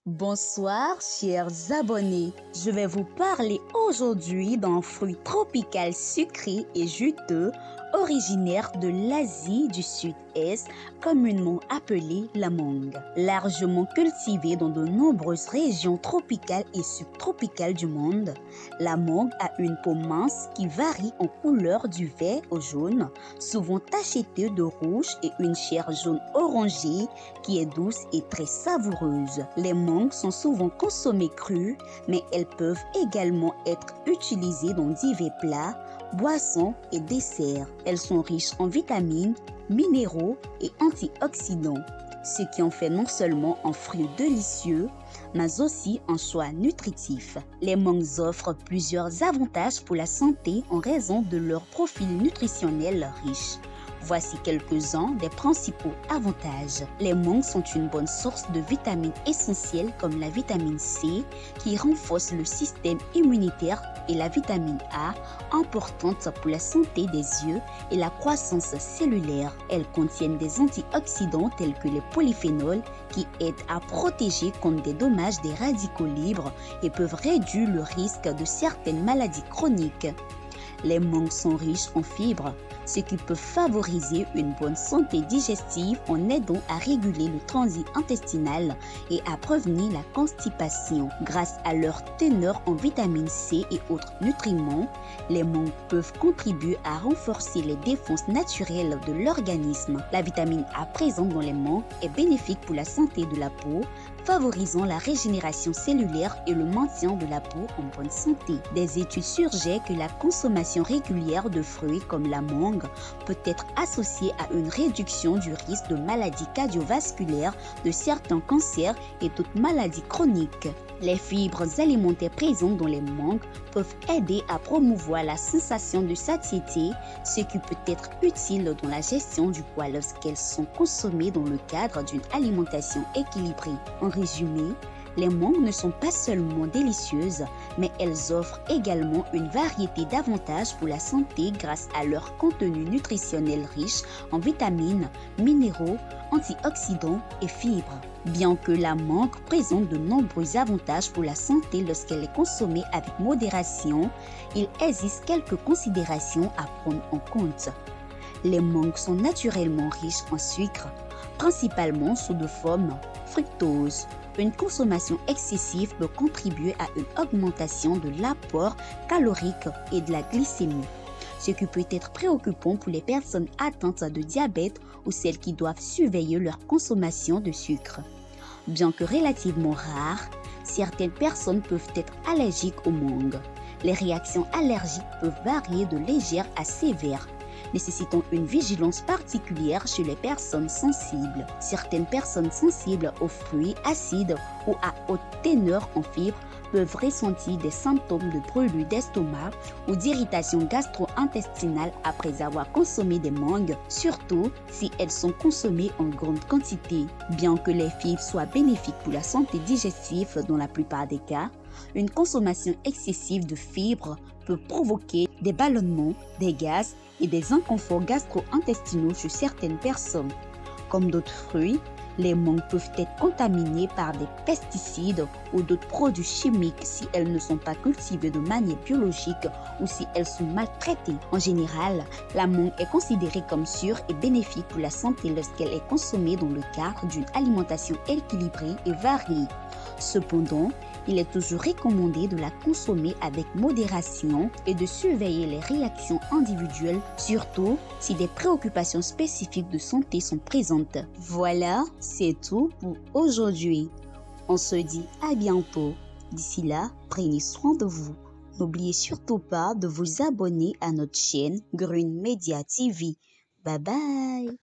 Bonsoir chers abonnés, je vais vous parler aujourd'hui d'un fruit tropical sucré et juteux originaire de l'Asie du Sud-Est, communément appelé la mangue. Largement cultivée dans de nombreuses régions tropicales et subtropicales du monde, la mangue a une peau mince qui varie en couleur du vert au jaune, souvent tachetée de rouge et une chair jaune orangée qui est douce et très savoureuse. Les mangues sont souvent consommées crues, mais elles peuvent également être utilisées dans divers plats, boissons et desserts. Elles sont riches en vitamines, minéraux et antioxydants, ce qui en fait non seulement un fruit délicieux, mais aussi un choix nutritif. Les mangues offrent plusieurs avantages pour la santé en raison de leur profil nutritionnel riche. Voici quelques-uns des principaux avantages. Les mangues sont une bonne source de vitamines essentielles comme la vitamine C qui renforce le système immunitaire et la vitamine A, importante pour la santé des yeux et la croissance cellulaire. Elles contiennent des antioxydants tels que les polyphénols qui aident à protéger contre des dommages des radicaux libres et peuvent réduire le risque de certaines maladies chroniques. Les mangues sont riches en fibres, ce qui peut favoriser une bonne santé digestive en aidant à réguler le transit intestinal et à prévenir la constipation. Grâce à leur teneur en vitamine C et autres nutriments, les mangues peuvent contribuer à renforcer les défenses naturelles de l'organisme. La vitamine A présente dans les mangues est bénéfique pour la santé de la peau, favorisant la régénération cellulaire et le maintien de la peau en bonne santé. Des études suggèrent que la consommation régulière de fruits comme la mangue peut être associée à une réduction du risque de maladies cardiovasculaires, de certains cancers et d'autres maladies chroniques. Les fibres alimentaires présentes dans les mangues peuvent aider à promouvoir la sensation de satiété, ce qui peut être utile dans la gestion du poids lorsqu'elles sont consommées dans le cadre d'une alimentation équilibrée. En résumé, les mangues ne sont pas seulement délicieuses, mais elles offrent également une variété d'avantages pour la santé grâce à leur contenu nutritionnel riche en vitamines, minéraux, antioxydants et fibres. Bien que la mangue présente de nombreux avantages pour la santé lorsqu'elle est consommée avec modération, il existe quelques considérations à prendre en compte. Les mangues sont naturellement riches en sucre, principalement sous de forme fructose. Une consommation excessive peut contribuer à une augmentation de l'apport calorique et de la glycémie, ce qui peut être préoccupant pour les personnes atteintes de diabète ou celles qui doivent surveiller leur consommation de sucre. Bien que relativement rares, certaines personnes peuvent être allergiques aux mangues. Les réactions allergiques peuvent varier de légères à sévères, nécessitant une vigilance particulière chez les personnes sensibles. Certaines personnes sensibles aux fruits acides ou à haute teneur en fibres peuvent ressentir des symptômes de brûlure d'estomac ou d'irritation gastro-intestinale après avoir consommé des mangues, surtout si elles sont consommées en grande quantité. Bien que les fibres soient bénéfiques pour la santé digestive dans la plupart des cas, une consommation excessive de fibres peut provoquer des ballonnements, des gaz et des inconforts gastro-intestinaux chez certaines personnes. Comme d'autres fruits, les mangues peuvent être contaminées par des pesticides ou d'autres produits chimiques si elles ne sont pas cultivées de manière biologique ou si elles sont maltraitées. En général, la mangue est considérée comme sûre et bénéfique pour la santé lorsqu'elle est consommée dans le cadre d'une alimentation équilibrée et variée. Cependant, il est toujours recommandé de la consommer avec modération et de surveiller les réactions individuelles, surtout si des préoccupations spécifiques de santé sont présentes. Voilà, c'est tout pour aujourd'hui. On se dit à bientôt. D'ici là, prenez soin de vous. N'oubliez surtout pas de vous abonner à notre chaîne Green Media TV. Bye bye!